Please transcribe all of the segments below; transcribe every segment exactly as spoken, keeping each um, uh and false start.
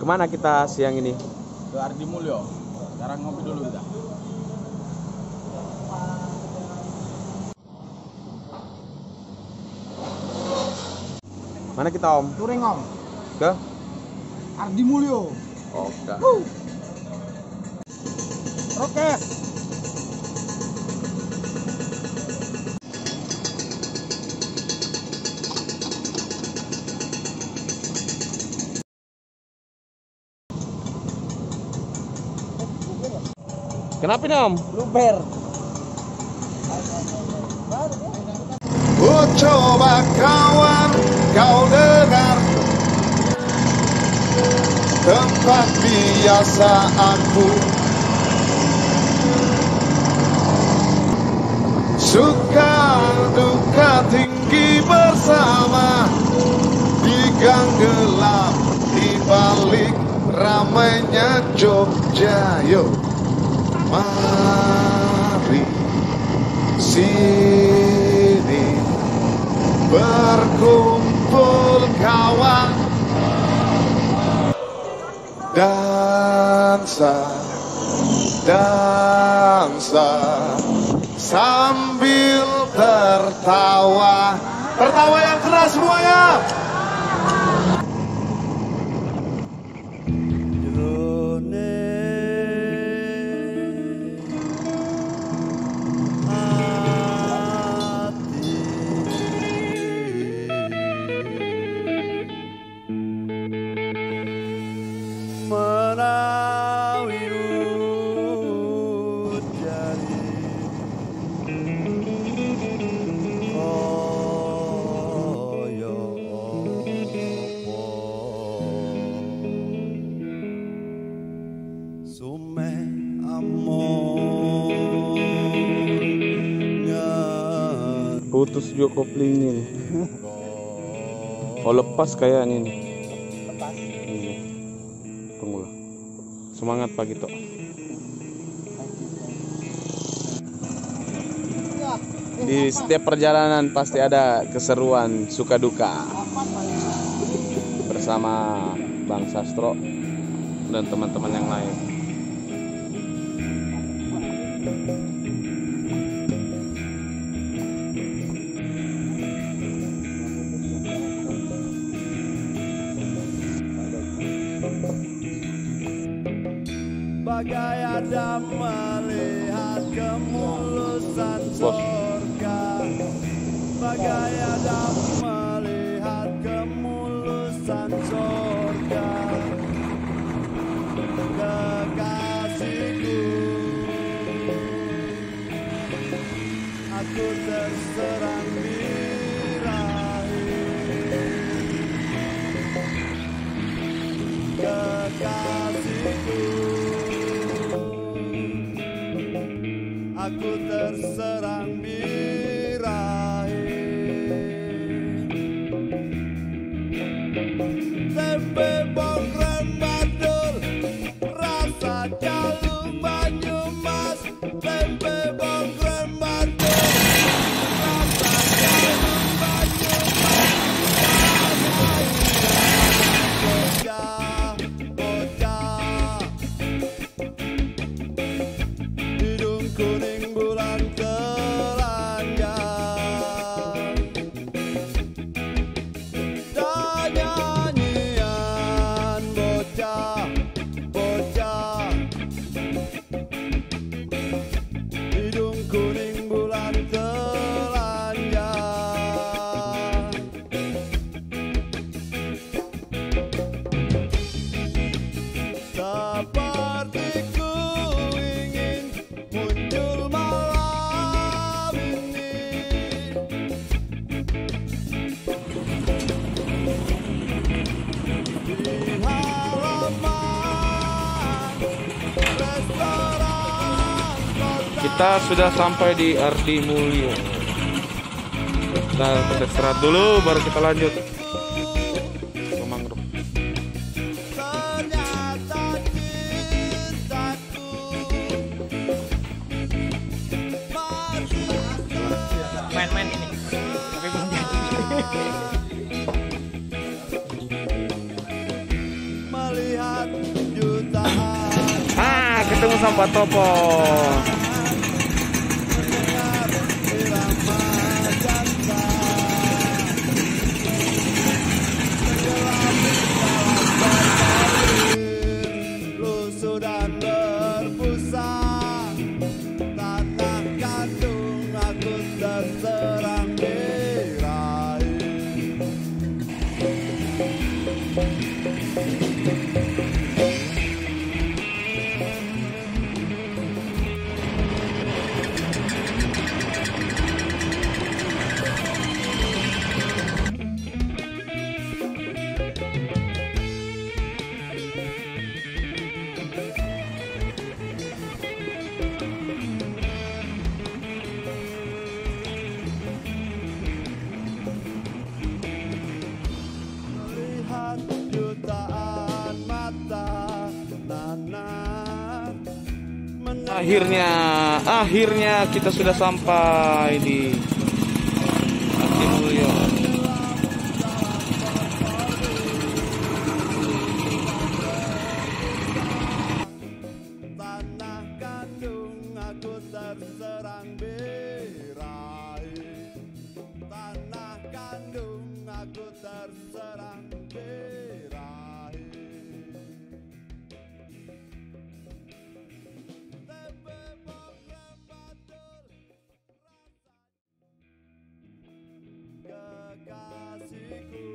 Kemana kita siang ini? Ke Ardi Mulyo. Sekarang ngopi dulu kita. Mana kita Om? Touring Om. Ke? Ardi Mulyo. Oke. Oke. Kenapa nih Om? Luber. Oh coba kawan kau dengar tempat biasaanku, suka duka tinggi bersama di gang gelap di balik ramainya Jogja. Yo, mari sini berkumpul kawan, dansa, dansa sambil tertawa, tertawa yang keras semuanya. Menawi ujari koyo opo sume amon Putus juga koplingnya nih. Oh lepas kayaknya nih. Iya. Tunggulah. Semangat Pak Gito. Di setiap perjalanan pasti ada keseruan suka duka bersama Bang Sastro dan teman-teman yang lain. bagai ada melihat kemulusan surga, bagai ada melihat kemulusan surga. Kekasihku, aku terserang birahi. Kekasihku, aku terserang birahi. Tempe bongkrem badul, rasa jalur Banyumas. Tempe bongkrem badul, rasa jalur Banyumas. Bocah, bocah, hidung kuning bulan telanjang, dan nyanyian bocah, bocah, hidung kuning bulan telanjang. Sepertiku ingin muncul malam ini, di halaman restoran kota. Kita sudah sampai di Ardi Mulyo. Kita istirahat dulu baru kita lanjut ke mangrove. Ternyata cintaku masih Main-main ini. Tapi belum melihat ketemu sama Pak Topo. Lusuh dan berbusa, tanah kandung aku terserang birahi. Melihat jutaan mata tanah mendengar Akhirnya, akhirnya kita sudah sampai di Ardi Mulyo. tanah kandung aku terserang birahi. Tanah kandung aku terserang birahi. Tempe bokrem batur kekasihku.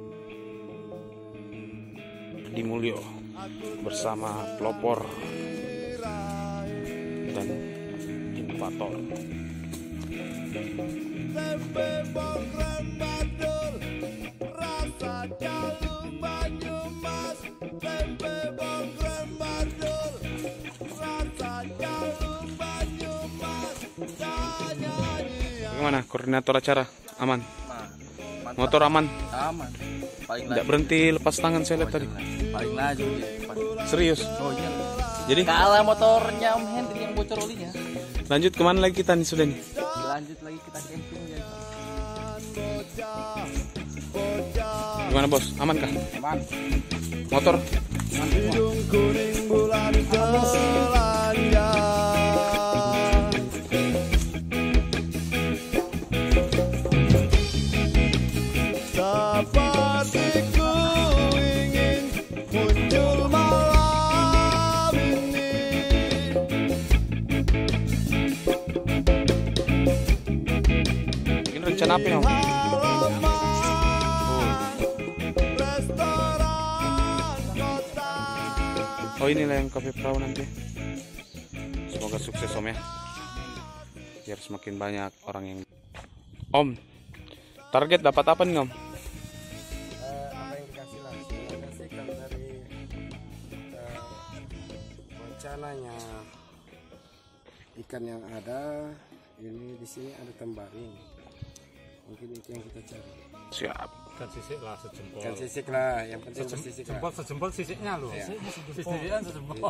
Ardi Mulyo bersama pelopor dan innovator. Tempe bokrem batur rasa jalung Banyumas. Tempe bokrem batur rasa jalung Banyumas. Nyanyi Gimana koordinator acara? Aman? Nah, Motor aman? aman. Paling Tidak berhenti lepas tangan saya lihat tadi. paling laju dia. Paling- Serius? Oh iya. Jadi Kalah motornya Om Hendri yang bocor olinya. lanjut kemana lagi kita nih sudah nih? Lanjut lagi kita camping ya. Gimana bos? Aman kah? Aman. Motor? hidung kuning bulan telanjang. Seperti ku ingin muncul malam ini. Ini rencana apa nih om? Restoran kota. Oh inilah yang kafe perahu nanti. Semoga sukses om ya. Biar semakin banyak orang yang. Om, target dapat apa nih om? Apa yang dikasih lah sebenarnya sih kalau dari eh, rencananya ikan yang ada ini di sini ada tembaring, mungkin itu yang kita cari. Siap. Kan sisik lah sejempol. Ikan sisik lah, yang penting Sejem- bersisik Jempol lah. sejempol sisiknya loh. Iya. Sisikan sejempol.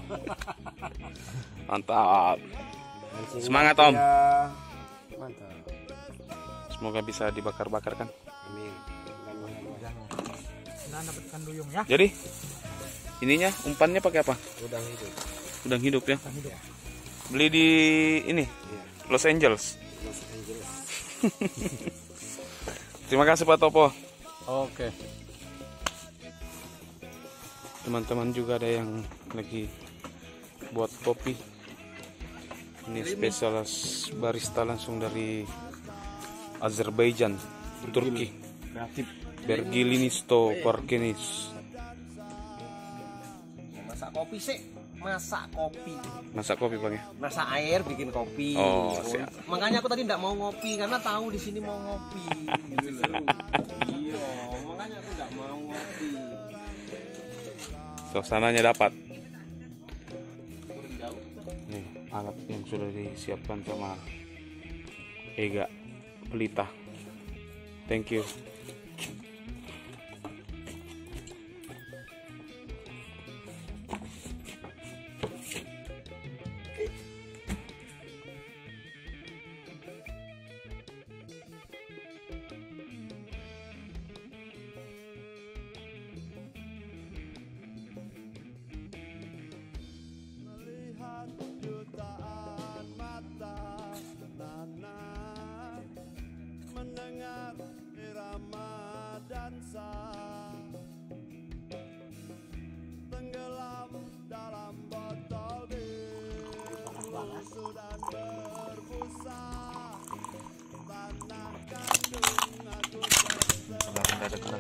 Mantap. Mancing Semangat, ya. Om. Mantap. Semoga bisa dibakar-bakar kan. Amin. Amin. Nah, dapat ikan duyung ya. Jadi ininya umpannya pakai apa? Udang hidup. Udang hidup ya. Ikan hidup. Beli di ini Iya. Los Angeles. Los Angeles. Terima kasih Pak Topo. Oke. Teman-teman juga ada yang lagi buat kopi. Ini spesialis barista langsung dari Azerbaijan, Turki. Kreatif. Bergilinisto Parkenis. Masak kopi sih. Masak kopi. Masak kopi Bang ya. Masak air bikin kopi. Oh, siap. Makanya aku tadi tidak mau ngopi karena tahu di sini mau ngopi. Gitu loh. Iya, makanya aku tidak mau ngopi. Suasananya dapat. Nih, alat yang sudah disiapkan sama Ega Pelita. Thank you. Melihat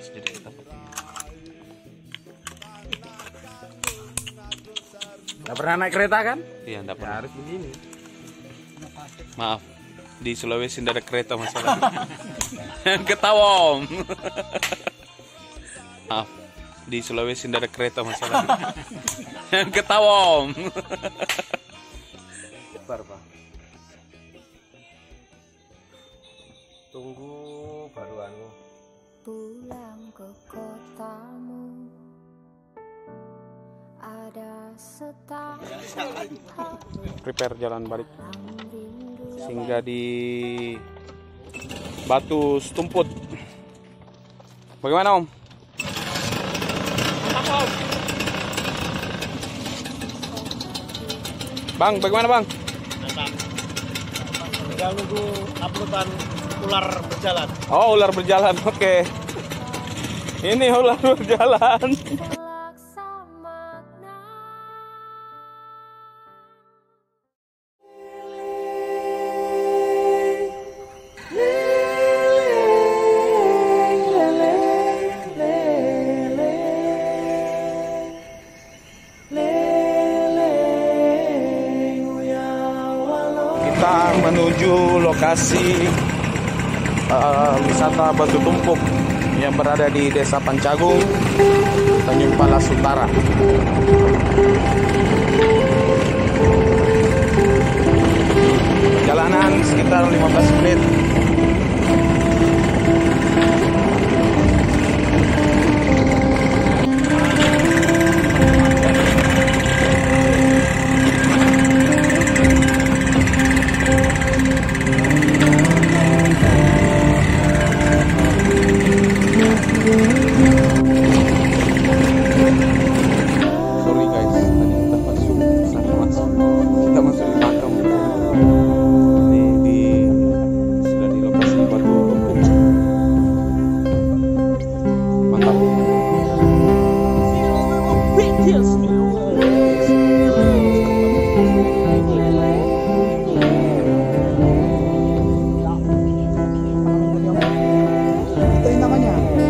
atas jadi kita pakai. Nggak pernah naik kereta kan? Iya, enggak Ya pernah. harus begini. Maaf, di Sulawesi tidak ada kereta masalah. Ketawa Om. Maaf, di Sulawesi tidak ada kereta masalah. Ketawa Om. Bar, Pak. Tunggu baruanmu. Pulang ke kotamu, ada setahun Prepare jalan balik rindu. singgah di Batu Stumput. Bagaimana Om? Bang, bagaimana Bang? Tinggal nunggu uploadan ular berjalan. Oh, ular berjalan. Oke. Ini ular berjalan. Laksamana. Kita menuju lokasi uh, wisata Batu Tumpuk yang berada di Desa Pancagung, Tanjung Palas Utara. Perjalanan sekitar lima belas menit. Sorry guys, tadi kita masuk sana masuk, kita masuk di makam. Ini di sudah di lokasi Batu Tumpuk. Mantap. Itu yang namanya.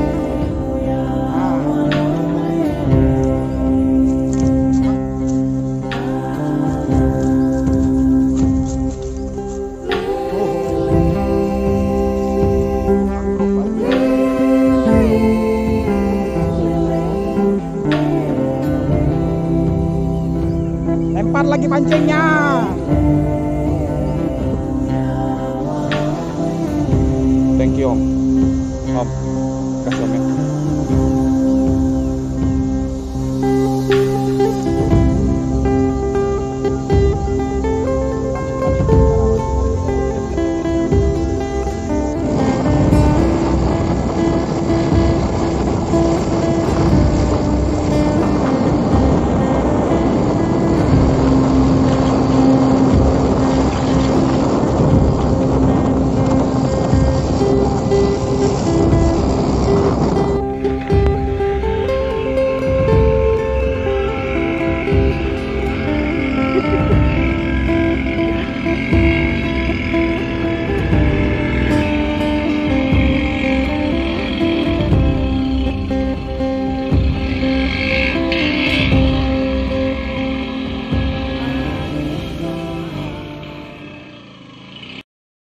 Lempar lagi pancingnya. Thank you Om.